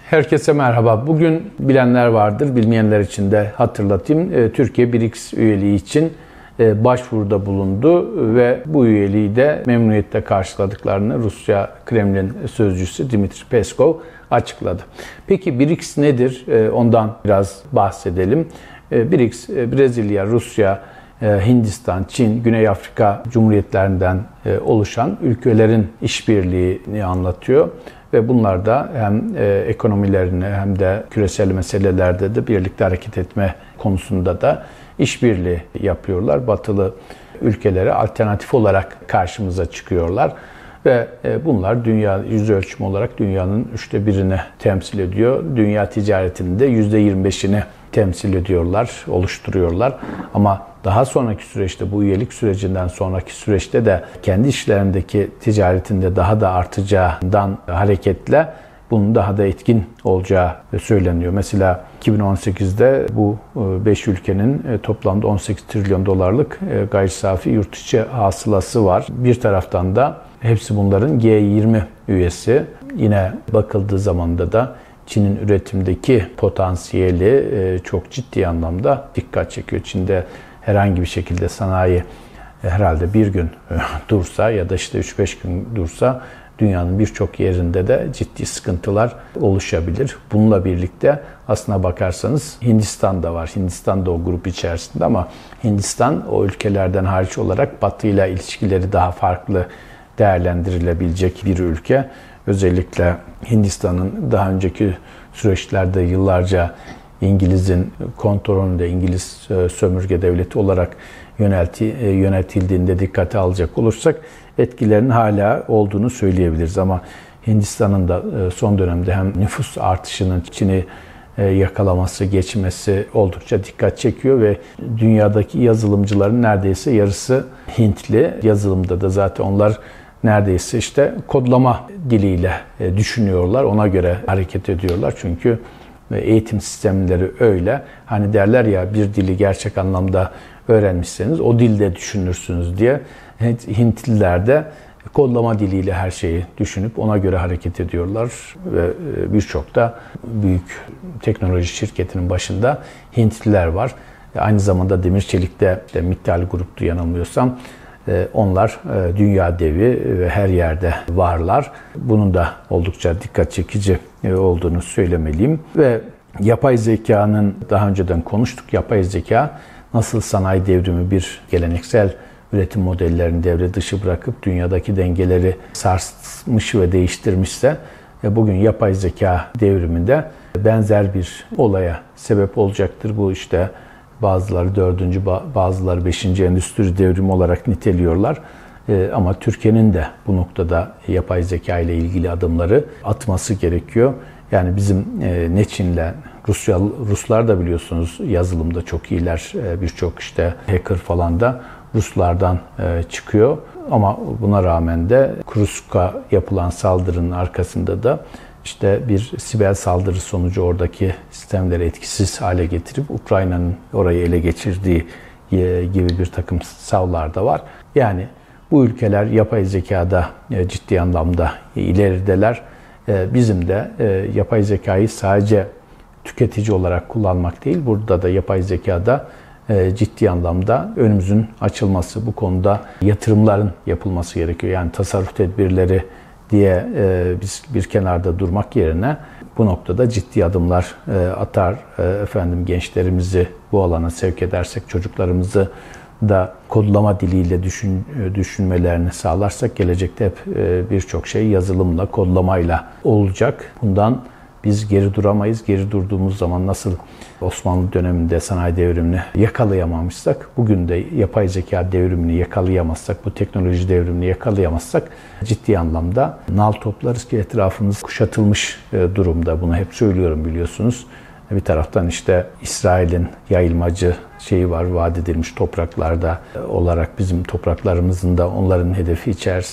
Herkese merhaba. Bugün bilenler vardır, bilmeyenler için de hatırlatayım. Türkiye BRICS üyeliği için başvuruda bulundu ve bu üyeliği de memnuniyetle karşıladıklarını Rusya Kremlin sözcüsü Dmitri Peskov açıkladı. Peki BRICS nedir? Ondan biraz bahsedelim. BRICS, Brezilya, Rusya, Hindistan, Çin, Güney Afrika Cumhuriyetlerinden oluşan ülkelerin işbirliğini anlatıyor. Ve bunlar da hem ekonomilerini hem de küresel meselelerde de birlikte hareket etme konusunda da işbirliği yapıyorlar. Batılı ülkelere alternatif olarak karşımıza çıkıyorlar. Ve bunlar dünya yüz ölçümü olarak dünyanın 1/3'ünü temsil ediyor. Dünya ticaretinin de %25'ini temsil ediyorlar, oluşturuyorlar. Ama daha sonraki süreçte, bu üyelik sürecinden sonraki süreçte de kendi işlerindeki ticaretinde daha da artacağından hareketle bunun daha da etkin olacağı söyleniyor. Mesela 2018'de bu 5 ülkenin toplamda 18 trilyon dolarlık gayri safi yurt içi hasılası var. Bir taraftan da hepsi bunların G20 üyesi. Yine bakıldığı zamanda da Çin'in üretimdeki potansiyeli çok ciddi anlamda dikkat çekiyor. Çin'de herhangi bir şekilde sanayi herhalde bir gün dursa ya da işte 3-5 gün dursa dünyanın birçok yerinde de ciddi sıkıntılar oluşabilir. Bununla birlikte aslına bakarsanız Hindistan da var. Hindistan da o grup içerisinde ama Hindistan o ülkelerden hariç olarak Batı ile ilişkileri daha farklı değerlendirilebilecek bir ülke. Özellikle Hindistan'ın daha önceki süreçlerde yıllarca İngiliz'in kontrolünde, İngiliz sömürge devleti olarak yönetildiğinde dikkate alacak olursak etkilerinin hala olduğunu söyleyebiliriz. Ama Hindistan'ın da son dönemde hem nüfus artışının Çin'i yakalaması, geçmesi oldukça dikkat çekiyor ve dünyadaki yazılımcıların neredeyse yarısı Hintli. Yazılımda da zaten onlar neredeyse işte kodlama diliyle düşünüyorlar. Ona göre hareket ediyorlar. Çünkü eğitim sistemleri öyle. Hani derler ya bir dili gerçek anlamda öğrenmişseniz o dilde düşünürsünüz diye. Hintliler de kodlama diliyle her şeyi düşünüp ona göre hareket ediyorlar. Ve birçok da büyük teknoloji şirketinin başında Hintliler var. Aynı zamanda demir çelikte de Mittal Grup'tu yanılmıyorsam. Onlar dünya devi ve her yerde varlar. Bunun da oldukça dikkat çekici olduğunu söylemeliyim. Ve yapay zekanın daha önceden konuştuk. Yapay zeka nasıl sanayi devrimi bir geleneksel üretim modellerini devre dışı bırakıp dünyadaki dengeleri sarsmış ve değiştirmişse bugün yapay zeka devriminde benzer bir olaya sebep olacaktır. Bu işte bazıları 4. bazıları 5. endüstri devrimi olarak niteliyorlar. Ama Türkiye'nin de bu noktada yapay zeka ile ilgili adımları atması gerekiyor. Yani bizim ne Çin'le, Ruslar da biliyorsunuz yazılımda çok iyiler. Birçok işte hacker falan da Ruslardan çıkıyor. Ama buna rağmen de Kursk'a yapılan saldırının arkasında da İşte bir siber saldırı sonucu oradaki sistemleri etkisiz hale getirip Ukrayna'nın orayı ele geçirdiği gibi bir takım savlar da var. Yani bu ülkeler yapay zekada ciddi anlamda ilerideler. Bizim de yapay zekayı sadece tüketici olarak kullanmak değil, burada da yapay zekada ciddi anlamda önümüzün açılması, bu konuda yatırımların yapılması gerekiyor. Yani tasarruf tedbirleri diye biz bir kenarda durmak yerine bu noktada ciddi adımlar atar, gençlerimizi bu alana sevk edersek, çocuklarımızı da kodlama diliyle düşünmelerini sağlarsak gelecekte hep birçok şey yazılımla, kodlamayla olacak. Bundan biz geri duramayız. Geri durduğumuz zaman nasıl Osmanlı döneminde sanayi devrimini yakalayamamışsak, bugün de yapay zeka devrimini yakalayamazsak, bu teknoloji devrimini yakalayamazsak ciddi anlamda nal toplarız ki etrafımız kuşatılmış durumda. Bunu hep söylüyorum biliyorsunuz. Bir taraftan işte İsrail'in yayılmacı şeyi var, vaat edilmiş topraklarda olarak bizim topraklarımızın da onların hedefi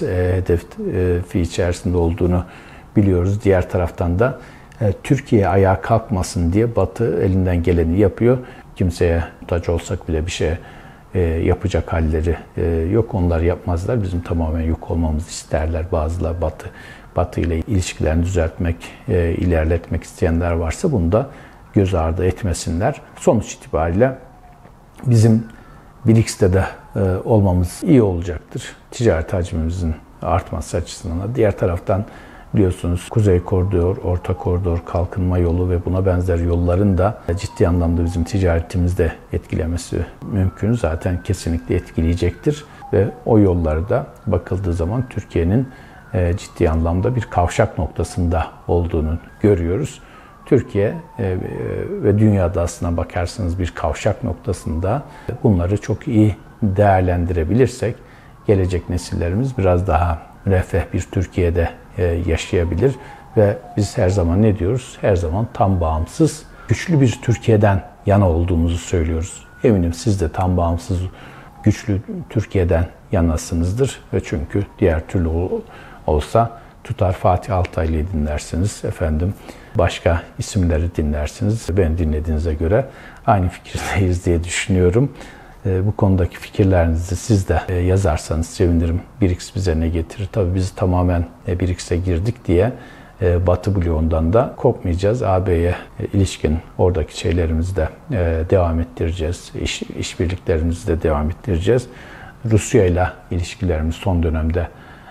içerisinde olduğunu biliyoruz. Diğer taraftan da Türkiye ayağa kalkmasın diye Batı elinden geleni yapıyor. Kimseye muhtaç olsak bile bir şey yapacak halleri yok. Onlar yapmazlar. Bizim tamamen yok olmamızı isterler bazıları Batı Batı ile ilişkilerini düzeltmek, ilerletmek isteyenler varsa bunu da göz ardı etmesinler. Sonuç itibariyle bizim BRICS'te de olmamız iyi olacaktır. Ticaret hacmimizin artması açısından da. Diğer taraftan biliyorsunuz Kuzey Koridor, Orta Koridor, Kalkınma Yolu ve buna benzer yolların da ciddi anlamda bizim ticaretimizde etkilemesi mümkün. Zaten kesinlikle etkileyecektir. Ve o yolları da bakıldığı zaman Türkiye'nin ciddi anlamda bir kavşak noktasında olduğunu görüyoruz. Türkiye ve dünyada aslına bakarsanız bir kavşak noktasında bunları çok iyi değerlendirebilirsek gelecek nesillerimiz biraz daha refah bir Türkiye'de yaşayabilir ve biz her zaman ne diyoruz? Her zaman tam bağımsız, güçlü bir Türkiye'den yana olduğumuzu söylüyoruz. Eminim siz de tam bağımsız, güçlü Türkiye'den yanasınızdır ve çünkü diğer türlü olsa tutar Fatih Altaylı'yı dinlersiniz, başka isimleri dinlersiniz. Ben dinlediğinize göre aynı fikirdeyiz diye düşünüyorum. Bu konudaki fikirlerinizi siz de yazarsanız sevinirim. BRICS bize ne getirir? Tabii biz tamamen BRICS'e girdik diye Batı bloğundan da kopmayacağız. AB'ye ilişkin oradaki şeylerimizi de devam ettireceğiz. İşbirliklerimizi de devam ettireceğiz. Rusya ile ilişkilerimiz son dönemde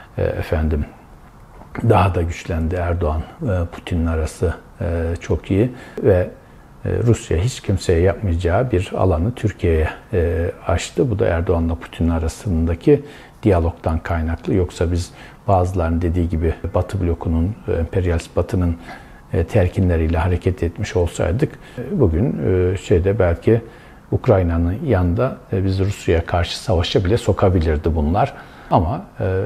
daha da güçlendi. Erdoğan, Putin'in arası çok iyi ve Rusya hiç kimseye yapmayacağı bir alanı Türkiye'ye açtı. Bu da Erdoğan'la Putin arasındaki diyalogdan kaynaklı. Yoksa biz bazılarının dediği gibi Batı blokunun, emperyalist Batı'nın telkinleriyle hareket etmiş olsaydık bugün belki Ukrayna'nın yanında biz Rusya'ya karşı savaşa bile sokabilirdi bunlar. Ama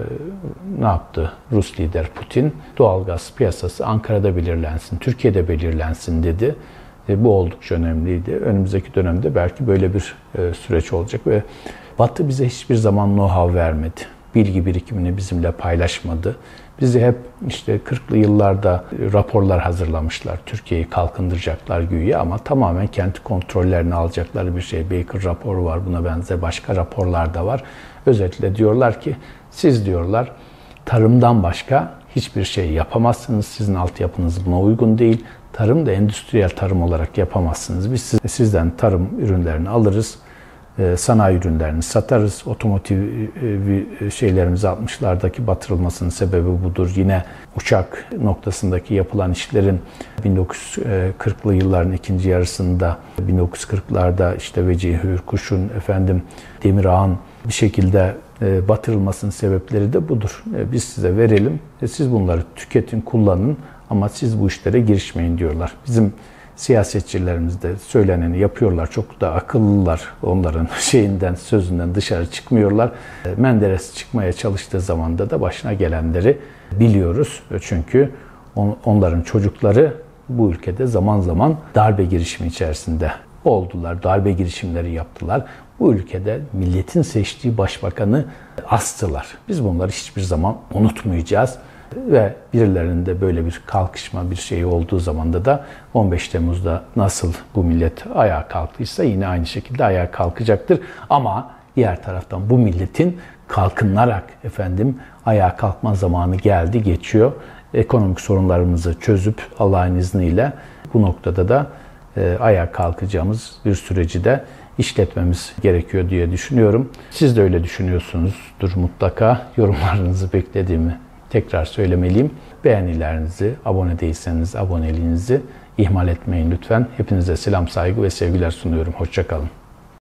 ne yaptı Rus lider Putin? Doğalgaz piyasası Ankara'da belirlensin, Türkiye'de belirlensin dedi. Bu oldukça önemliydi. Önümüzdeki dönemde belki böyle bir süreç olacak ve Batı bize hiçbir zaman know-how vermedi. Bilgi birikimini bizimle paylaşmadı. Bizi hep 40'lı yıllarda raporlar hazırlamışlar. Türkiye'yi kalkındıracaklar güya ama tamamen kendi kontrollerini alacakları bir şey. Baker raporu var, buna benzer başka raporlar da var. Özetle diyorlar ki siz diyorlar tarımdan başka hiçbir şey yapamazsınız. Sizin altyapınız buna uygun değil. Tarım da endüstriyel tarım olarak yapamazsınız. Biz sizden tarım ürünlerini alırız. Sanayi ürünlerini satarız. Otomotiv şeylerimizi 60'lardaki batırılmasının sebebi budur. Yine uçak noktasındaki yapılan işlerin 1940'lı yılların ikinci yarısında 1940'larda Vecihi Hürkuş'un Demirağ'ın bir şekilde batırılmasının sebepleri de budur. Biz size verelim. Siz bunları tüketin, kullanın ama siz bu işlere girişmeyin diyorlar. Bizim siyasetçilerimiz de söyleneni yapıyorlar. Çok da akıllılar. Onların sözünden dışarı çıkmıyorlar. Menderes çıkmaya çalıştığı zamanda da başına gelenleri biliyoruz. Çünkü onların çocukları bu ülkede zaman zaman darbe girişimi içerisinde oldular. Darbe girişimleri yaptılar. Bu ülkede milletin seçtiği başbakanı astılar. Biz bunları hiçbir zaman unutmayacağız. Ve birilerinde böyle bir kalkışma bir şey olduğu zamanda da 15 Temmuz'da nasıl bu millet ayağa kalktıysa yine aynı şekilde ayağa kalkacaktır. Ama diğer taraftan bu milletin kalkınarak ayağa kalkma zamanı geldi, geçiyor. Ekonomik sorunlarımızı çözüp Allah'ın izniyle bu noktada da ayağa kalkacağımız bir süreci de işletmemiz gerekiyor diye düşünüyorum. Siz de öyle düşünüyorsunuzdur mutlaka. Yorumlarınızı beklediğimi tekrar söylemeliyim. Beğenilerinizi, abone değilseniz aboneliğinizi ihmal etmeyin lütfen. Hepinize selam, saygı ve sevgiler sunuyorum. Hoşça kalın.